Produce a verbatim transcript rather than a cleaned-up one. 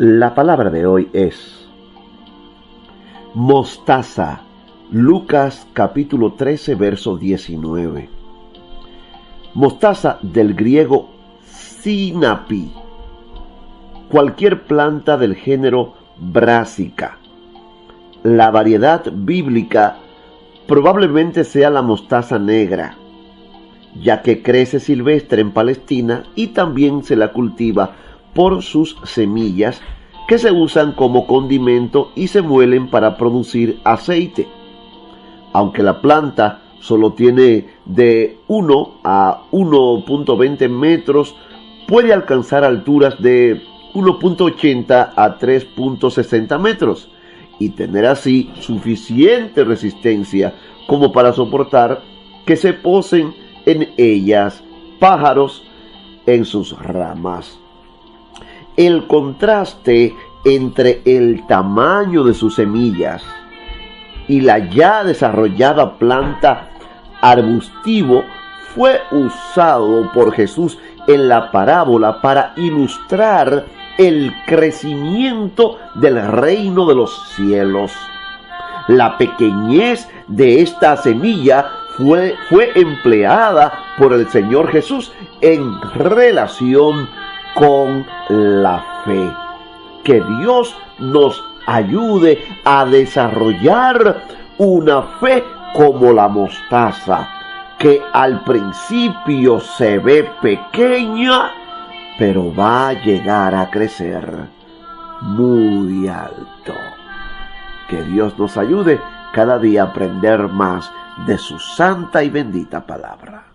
La palabra de hoy es mostaza. Lucas capítulo trece, verso diecinueve. Mostaza, del griego sinapi, cualquier planta del género Brassica. La variedad bíblica probablemente sea la mostaza negra, ya que crece silvestre en Palestina y también se la cultiva por sus semillas que se usan como condimento y se muelen para producir aceite. Aunque la planta solo tiene de uno a uno punto veinte metros, puede alcanzar alturas de uno punto ochenta a tres punto sesenta metros y tener así suficiente resistencia como para soportar que se posen en ellas pájaros en sus ramas. El contraste entre el tamaño de sus semillas y la ya desarrollada planta arbustivo fue usado por Jesús en la parábola para ilustrar el crecimiento del reino de los cielos. La pequeñez de esta semilla fue, fue empleada por el Señor Jesús en relación con la fe. Que Dios nos ayude a desarrollar una fe como la mostaza, que al principio se ve pequeña, pero va a llegar a crecer muy alto. Que Dios nos ayude cada día a aprender más de su santa y bendita palabra.